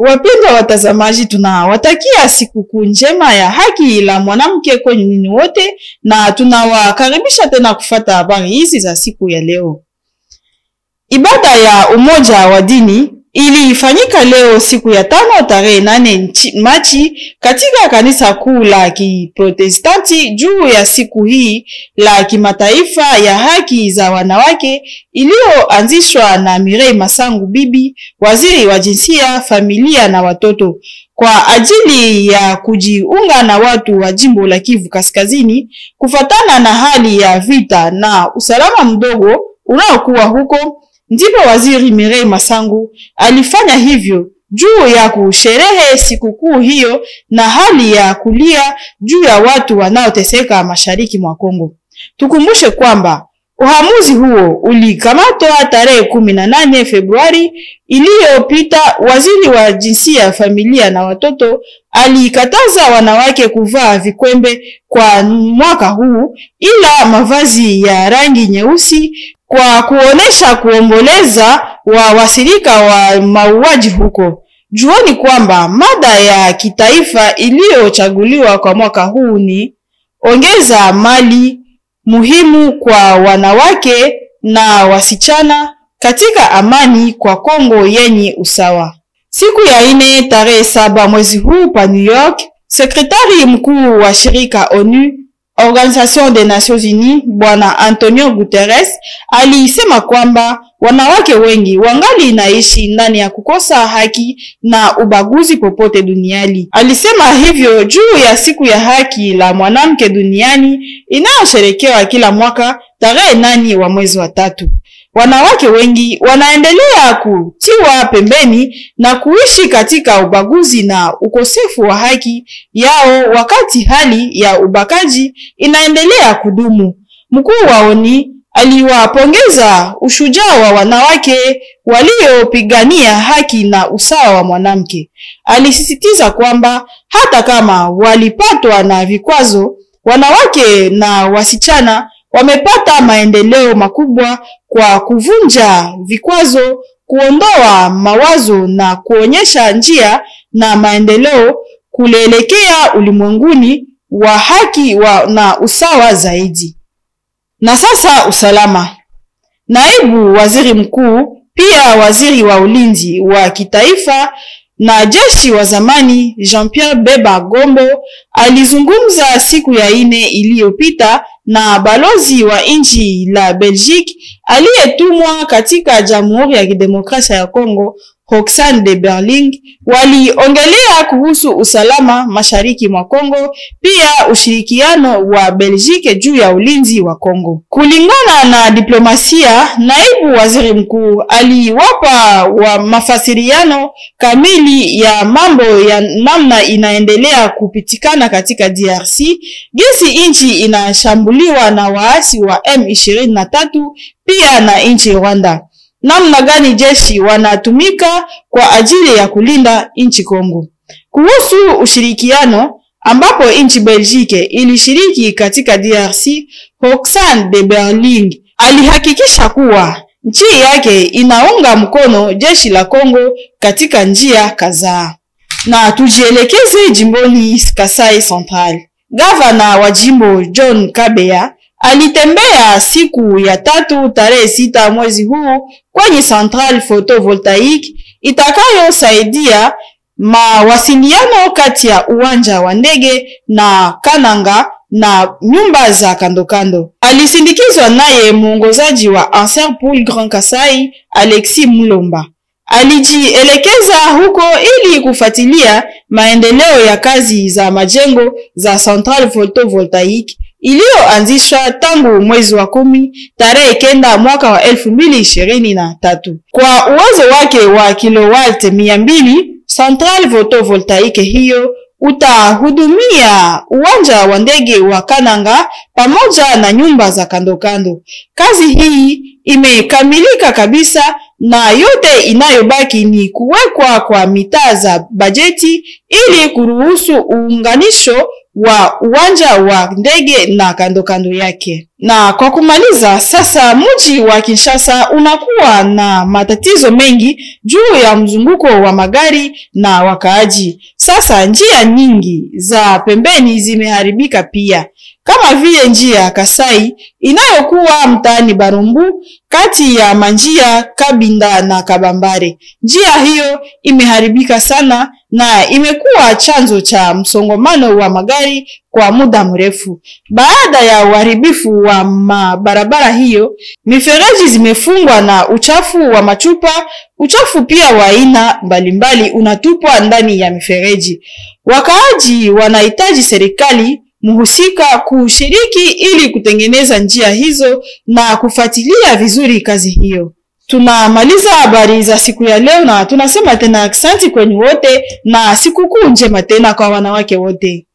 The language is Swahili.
Wapendwa watazamaji, tunawatakia sikukuu njema ya haki la mwanamke kwenye nini wote, na tunawakaribisha tena kufuata habari hizi za siku ya leo. Ibada ya umoja wa dini ilifanyika leo siku ya 5 tarehe 8 Machi katika kanisa kuu la Kiprotestanti juu ya siku hii la kimataifa ya haki za wanawake iliyoanzishwa na Mireille Masangu Bibi, waziri wa jinsia, familia na watoto, kwa ajili ya kujiunga na watu wa jimbo la Kivu Kaskazini kufatana na hali ya vita na usalama mdogo unaokuwa huko. Ndipo waziri Mireille Masangu alifanya hivyo juu ya kusherehe sikukuu hiyo na hali ya kulia juu ya watu wanaoteseka mashariki mwa Kongo. Tukumbushe kwamba uamuzi huo ulikamatwa tarehe 18 Februari iliyopita. Waziri wa jinsia, familia na watoto alikataza wanawake kuvaa vikwembe kwa mwaka huu, ila mavazi ya rangi nyeusi kwa kuonesha kuomboleza wa wasirika wa mauaji huko. Juoni kwamba mada ya kitaifa iliyochaguliwa kwa mwaka huu ni ongeza mali muhimu kwa wanawake na wasichana katika amani kwa Kongo yenye usawa. Siku ya 4 tarehe 7 mwezi huu pa New York, sekretari mkuu wa shirika ONU, Organisation des Nations Unies, Bwana Antonio Guterres alisema kwamba wanawake wengi wangali inaishi ndani ya kukosa haki na ubaguzi popote duniani. Alisema hivyo juu ya siku ya haki la mwanamke duniani inayosherekewa kila mwaka tarehe 8 wa mwezi wa 3. Wanawake wengi wanaendelea kutiwa pembeni na kuishi katika ubaguzi na ukosefu wa haki yao wakati hali ya ubakaji inaendelea kudumu. Mkuu wa ONU aliwapongeza ushujaa wa wanawake waliopigania haki na usawa wa mwanamke. Alisisitiza kwamba hata kama walipatwa na vikwazo, wanawake na wasichana wamepata maendeleo makubwa kwa kuvunja vikwazo, kuondoa mawazo na kuonyesha njia na maendeleo kuelekea ulimwenguni wa haki na usawa zaidi. Na sasa usalama. Naibu waziri mkuu, pia waziri wa ulinzi wa kitaifa na jeshi wa zamani Jean-Pierre Bemba Gombo alizungumza siku ya 4 iliyopita na balozi wa nchi la Belgique aliyetumwa katika Jamhuri ya Kidemokrasia ya Kongo, Roxane de Berling. Waliongelea kuhusu usalama mashariki mwa Kongo, pia ushirikiano wa Belgique juu ya ulinzi wa Kongo. Kulingana na diplomasia, naibu waziri mkuu aliwapa wa mafasiriano kamili ya mambo ya namna inaendelea kupitikana katika DRC, jinsi nchi inashambuliwa na waasi wa M23, pia na nchi Rwanda, namna gani jeshi wanatumika kwa ajili ya kulinda nchi Kongo. Kuhusu ushirikiano ambapo nchi Belgique ilishiriki katika DRC, Roxane de Berling alihakikisha kuwa nchi yake inaunga mkono jeshi la Kongo katika njia kadhaa. Na tujielekeze jimboni Kasai Central. Gavana wa jimbo John Kabeya alitembea siku ya 3 tarehe 6 mwezi huu kwenye central photovoltaic itakayosaidia mawasiliano kati ya uwanja wa ndege na Kananga na nyumba za kandokando. Alisindikizwa naye muongozaji wa Anser Pool Grand Kasai, Alexis Mulomba. Alijielekeza huko ili kufuatilia maendeleo ya kazi za majengo za central photovoltaic iliyoanzishwa tangu mwezi wa 10 tarehe 9 mwaka wa 2023. Kwa uwezo wake wa kilowati 200, central photovoltaic hiyo utahudumia uwanja wa ndege wa Kananga pamoja na nyumba za kandokando. Kazi hii imekamilika kabisa na yote inayobaki ni kuwekwa kwa mitaa za bajeti ili kuruhusu uunganisho wa uwanja wa ndege na kando kando yake. Na kwa kumaliza, sasa mji wa Kinshasa unakuwa na matatizo mengi juu ya mzunguko wa magari na wakaaji. Sasa njia nyingi za pembeni zimeharibika pia, kama vile njia ya Kasai inayokuwa mtaani Barumbu kati ya Manjia, Kabinda na Kabambare. Njia hiyo imeharibika sana na imekuwa chanzo cha msongamano wa magari kwa muda mrefu. Baada ya uharibifu wa barabara hiyo, mifereji zimefungwa na uchafu wa machupa, uchafu pia wa aina mbalimbali unatupwa ndani ya mifereji. Wakaaji wanahitaji serikali muhusika kushiriki ili kutengeneza njia hizo na kufuatilia vizuri kazi hiyo. Tunamaliza habari za siku ya leo na tunasema tena asante kwenu wote na sikukuu njema tena kwa wanawake wote.